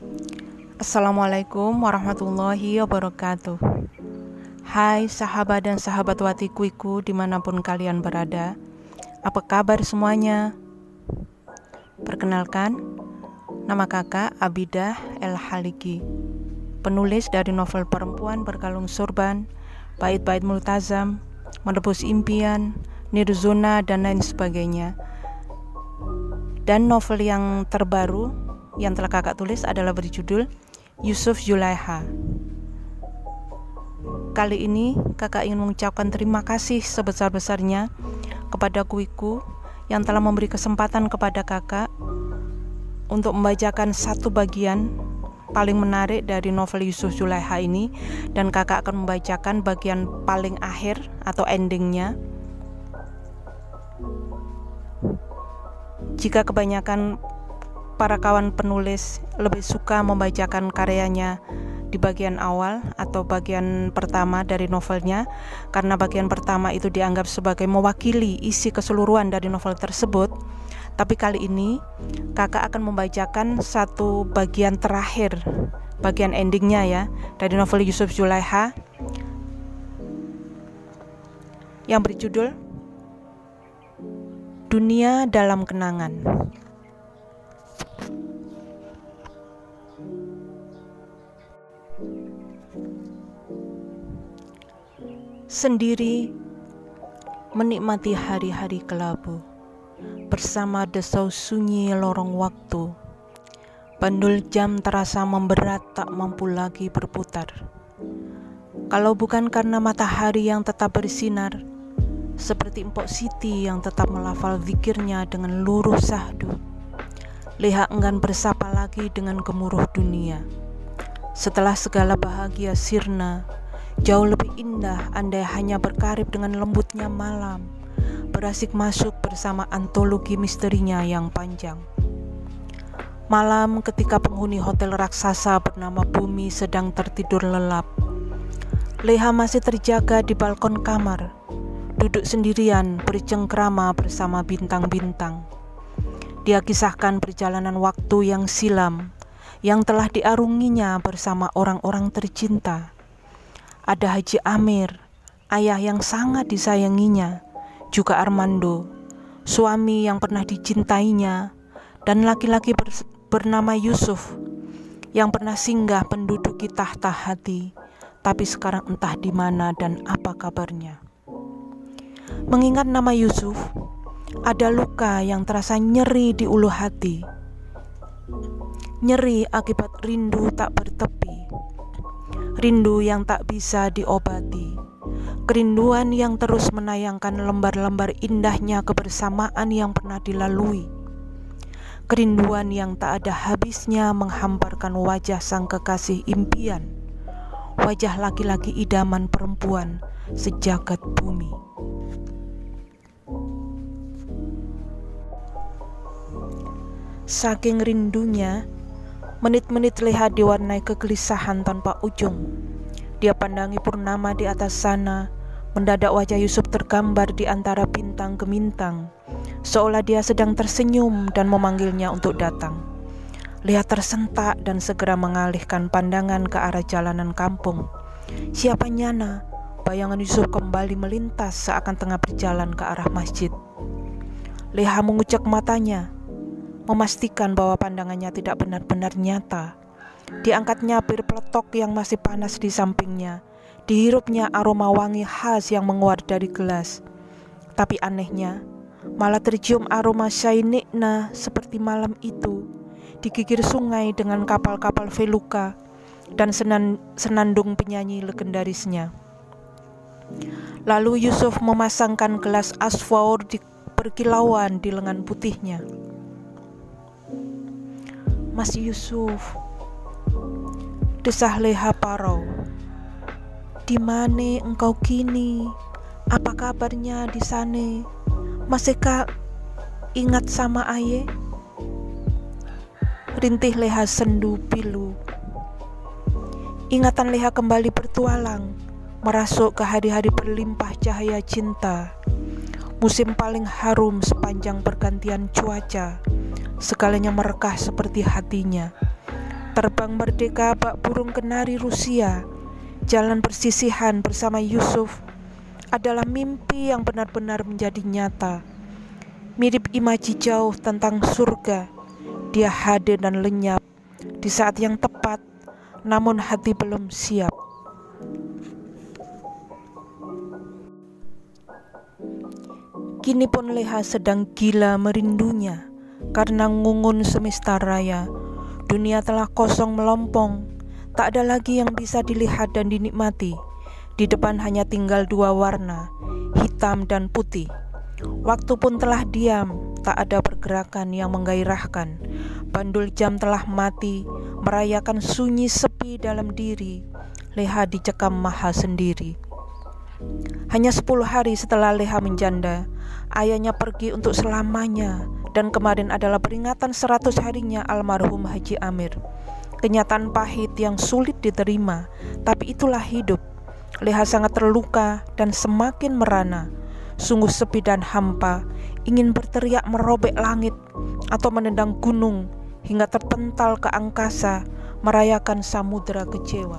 Assalamualaikum warahmatullahi wabarakatuh. Hai sahabat dan sahabat Watikuiku dimanapun kalian berada. Apa kabar semuanya? Perkenalkan, nama kakak Abidah El Haliki, penulis dari novel perempuan berkalung sorban, bait-bait multazam, menebus impian, Nirzona dan lain sebagainya. Dan novel yang terbaru yang telah kakak tulis adalah berjudul Yusuf Zulaiha. Kali ini kakak ingin mengucapkan terima kasih sebesar-besarnya kepada Kuiku yang telah memberi kesempatan kepada kakak untuk membacakan satu bagian paling menarik dari novel Yusuf Zulaiha ini, dan kakak akan membacakan bagian paling akhir atau endingnya. Jika kebanyakan para kawan penulis lebih suka membacakan karyanya di bagian awal atau bagian pertama dari novelnya, karena bagian pertama itu dianggap sebagai mewakili isi keseluruhan dari novel tersebut. Tapi kali ini kakak akan membacakan satu bagian terakhir, bagian endingnya ya, dari novel Yusuf Zulaiha yang berjudul Dunia dalam Kenangan. Sendiri menikmati hari-hari kelabu bersama desau sunyi lorong waktu. Pendul jam terasa memberat, tak mampu lagi berputar. Kalau bukan karena matahari yang tetap bersinar, seperti Mpok Siti yang tetap melafal zikirnya dengan luruh sahdu, Leha enggan bersapa lagi dengan gemuruh dunia. Setelah segala bahagia sirna, jauh lebih indah andai hanya berkarib dengan lembutnya malam, berasik masuk bersama antologi misterinya yang panjang. Malam ketika penghuni hotel raksasa bernama Bumi sedang tertidur lelap, Leha masih terjaga di balkon kamar, duduk sendirian bercengkrama bersama bintang-bintang. Dia kisahkan perjalanan waktu yang silam yang telah diarunginya bersama orang-orang tercinta. Ada Haji Amir, ayah yang sangat disayanginya, juga Armando, suami yang pernah dicintainya, dan laki-laki bernama Yusuf yang pernah singgah menduduki tahta hati, tapi sekarang entah di mana dan apa kabarnya. Mengingat nama Yusuf, ada luka yang terasa nyeri di ulu hati. Nyeri akibat rindu tak bertepi. Rindu yang tak bisa diobati. Kerinduan yang terus menayangkan lembar-lembar indahnya kebersamaan yang pernah dilalui. Kerinduan yang tak ada habisnya menghamparkan wajah sang kekasih impian. Wajah laki-laki idaman perempuan sejagat bumi. Saking rindunya, menit-menit Leha diwarnai kegelisahan tanpa ujung. Dia pandangi purnama di atas sana, mendadak wajah Yusuf tergambar di antara bintang gemintang, seolah dia sedang tersenyum dan memanggilnya untuk datang. Leha tersentak dan segera mengalihkan pandangan ke arah jalanan kampung. Siapa nyana, bayangan Yusuf kembali melintas seakan tengah berjalan ke arah masjid. Leha mengucek matanya, memastikan bahwa pandangannya tidak benar-benar nyata. Diangkatnya bir peletok yang masih panas di sampingnya. Dihirupnya aroma wangi khas yang menguar dari gelas. Tapi anehnya, malah tercium aroma syainikna seperti malam itu, di gigir sungai dengan kapal-kapal Feluka dan senandung penyanyi legendarisnya. Lalu Yusuf memasangkan gelas asfawur di berkilauan di lengan putihnya. Mas Yusuf, desah Leha parau. Di mana engkau kini? Apa kabarnya di sana? Masihkah ingat sama aye? Rintih Leha sendu pilu. Ingatan Leha kembali bertualang, merasuk ke hari-hari berlimpah cahaya cinta. Musim paling harum sepanjang pergantian cuaca, segalanya merekah seperti hatinya. Terbang merdeka bak burung kenari Rusia, jalan bersisihan bersama Yusuf adalah mimpi yang benar-benar menjadi nyata. Mirip imaji jauh tentang surga, dia hadir dan lenyap di saat yang tepat, namun hati belum siap. Kini pun Leha sedang gila merindunya, karena ngungun semesta raya. Dunia telah kosong melompong, tak ada lagi yang bisa dilihat dan dinikmati. Di depan hanya tinggal dua warna, hitam dan putih. Waktu pun telah diam, tak ada pergerakan yang menggairahkan. Bandul jam telah mati, merayakan sunyi sepi dalam diri. Leha dicekam maha sendiri. Hanya 10 hari setelah Leha menjanda, ayahnya pergi untuk selamanya. Dan kemarin adalah peringatan 100 harinya almarhum Haji Amir. Kenyataan pahit yang sulit diterima, tapi itulah hidup. Leha sangat terluka dan semakin merana. Sungguh sepi dan hampa, ingin berteriak merobek langit atau menendang gunung hingga terpental ke angkasa, merayakan samudera kecewa.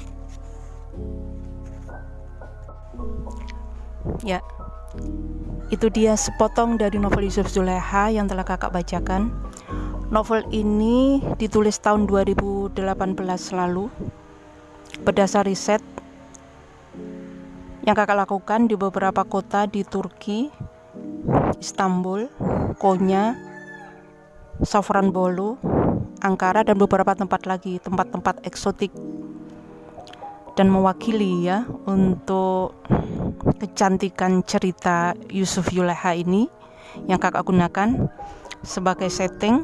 Ya, itu dia sepotong dari novel Yusuf Zulaikha yang telah kakak bacakan. Novel ini ditulis tahun 2018 lalu berdasar riset yang kakak lakukan di beberapa kota di Turki, Istanbul, Konya, Safranbolu, Ankara, dan beberapa tempat lagi, tempat-tempat eksotik, dan mewakili ya untuk kecantikan cerita Yusuf Zulaikha ini yang kakak gunakan sebagai setting.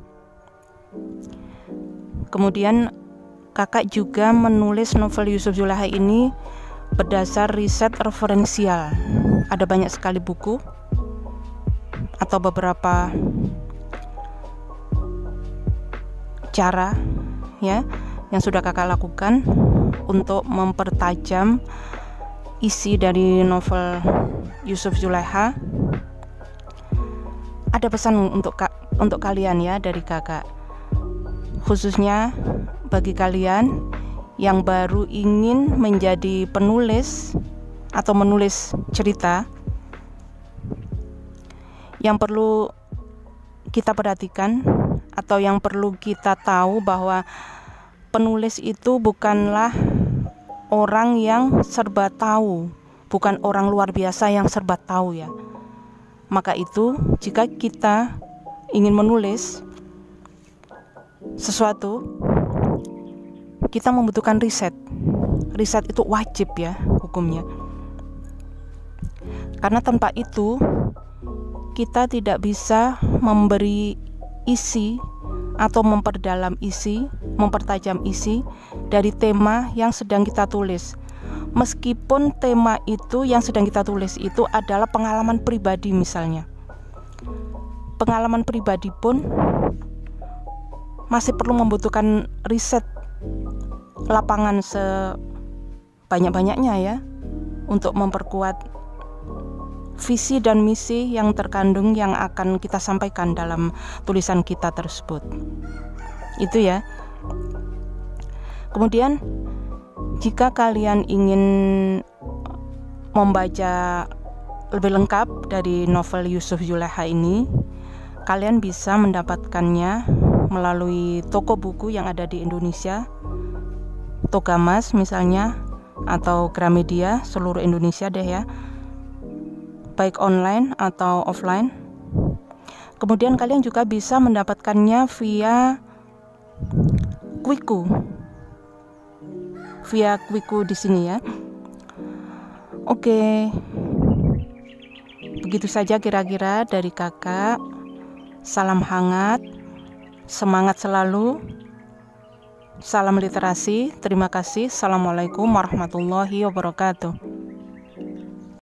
Kemudian kakak juga menulis novel Yusuf Zulaikha ini berdasar riset referensial. Ada banyak sekali buku atau beberapa cara ya yang sudah kakak lakukan untuk mempertajam isi dari novel Yusuf Zulaikha. Ada pesan untuk kalian ya dari kakak, khususnya bagi kalian yang baru ingin menjadi penulis atau menulis cerita. Yang perlu kita perhatikan atau yang perlu kita tahu bahwa penulis itu bukanlah orang yang serba tahu, bukan orang luar biasa yang serba tahu ya. Maka itu jika kita ingin menulis sesuatu, kita membutuhkan riset. Riset itu wajib ya hukumnya. Karena tanpa itu kita tidak bisa memberi isi atau memperdalam isi, mempertajam isi dari tema yang sedang kita tulis. Meskipun tema itu yang sedang kita tulis itu adalah pengalaman pribadi misalnya. Pengalaman pribadi pun masih perlu membutuhkan riset lapangan sebanyak-banyaknya ya, untuk memperkuat visi dan misi yang terkandung yang akan kita sampaikan dalam tulisan kita tersebut. Itu ya. Kemudian jika kalian ingin membaca lebih lengkap dari novel Yusuf Zulaikha ini, kalian bisa mendapatkannya melalui toko buku yang ada di Indonesia, Togamas misalnya, atau Gramedia seluruh Indonesia deh ya, baik online atau offline. Kemudian kalian juga bisa mendapatkannya via Kwiku di sini ya. Oke. Begitu saja kira-kira dari kakak. Salam hangat, semangat selalu. Salam literasi. Terima kasih. Assalamualaikum warahmatullahi wabarakatuh.